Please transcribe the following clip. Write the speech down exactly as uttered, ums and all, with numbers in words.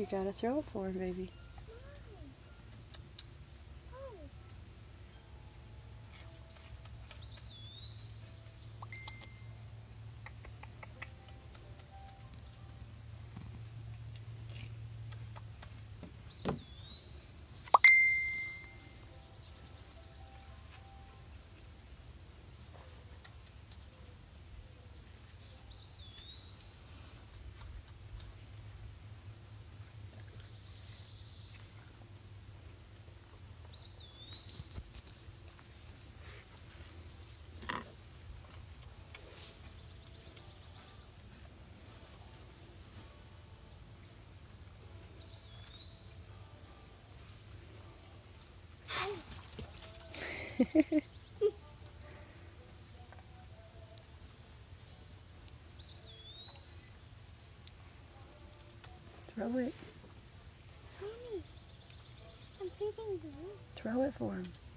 You gotta throw it for him, baby. Throw it. Mommy, I'm feeding the Throw it for him.